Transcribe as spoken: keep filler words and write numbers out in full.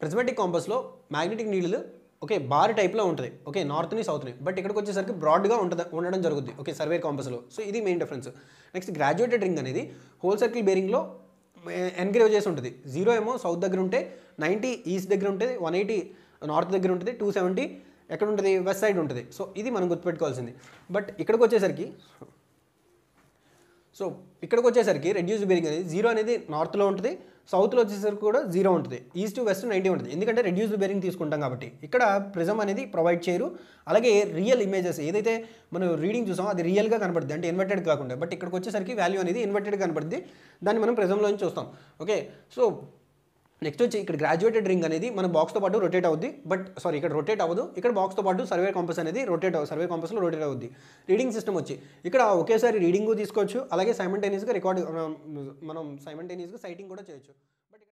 ప్రిజమాటిక్ కాంపస్లో magnetic needle okay bar టైప్లో ఉంటుంది ఓకే నార్త్ని సౌత్ని బట్ ఇక్కడికి వచ్చేసరికి బ్రాడ్గా ఉంటుంది ఉండడం జరుగుతుంది ఓకే సర్వేర్ కాంపస్లో. సో ఇది main difference. Next graduated ring అనేది హోల్ సర్కిల్ బేరింగ్లో ఎన్గ్రేవ్ చేసి ఉంటుంది. జీరో ఏమో సౌత్ దగ్గర ఉంటే, నైంటీ ఈస్ట్ దగ్గర ఉంటుంది, వన్ ఎయిటీ నార్త్ దగ్గర ఉంటుంది, టూ సెవెంటీ ఎక్కడ ఉంటుంది వెస్ట్ సైడ్ ఉంటుంది. సో ఇది మనం గుర్తుపెట్టుకోవాల్సింది. బట్ ఇక్కడికి వచ్చేసరికి సో ఇక్కడికి వచ్చేసరికి రెడ్యూస్డ్ బేరింగ్ అనేది జీరో అనేది నార్త్లో ఉంటుంది, సౌత్లో వచ్చేసరికి కూడా జీరో ఉంటుంది, ఈస్ట్ వెస్ట్ నైంటీ ఉంటుంది. ఎందుకంటే రెడ్యూస్డ్ బేరింగ్ తీసుకుంటాం కాబట్టి. ఇక్కడ ప్రిజం అనేది ప్రొవైడ్ చేయరు. అలాగే రియల్ ఇమేజెస్ ఏదైతే మనం రీడింగ్ చూసామో అది రియల్గా కనపడుతుంది, అంటే ఇన్వర్టెడ్ కాకుండా. బట్ ఇక్కడికి వచ్చేసరికి వాల్యూ అనేది ఇన్వర్టెడ్ కనపడుతుంది, దాన్ని మనం ప్రిజంలోంచి చూస్తాం. ఓకే సో నెక్స్ట్ వచ్చి ఇక్కడ గ్రాడ్యుయేటెడ్ రింగ్ అనేది మన బాక్స్తో పాటు రొటేట్ అవుద్ది. బట్ సారీ ఇక్కడ రొటేట్ అవ్వదు, ఇక్కడ బాక్స్తో పాటు సర్వే కాంపస్ అనేది రొటేట్ అవ్వదు, సర్వే కాంపస్లో రొటేట్ అవుద్ది. రీడింగ్ సిస్టమ్ వచ్చి ఇక్కడ ఒకేసారి రీడింగ్ తీసుకోవచ్చు, అలాగే సైమల్టేనియస్గా రికార్డ్ మనం సైమల్టేనియస్గా సైటింగ్ కూడా చేయొచ్చు.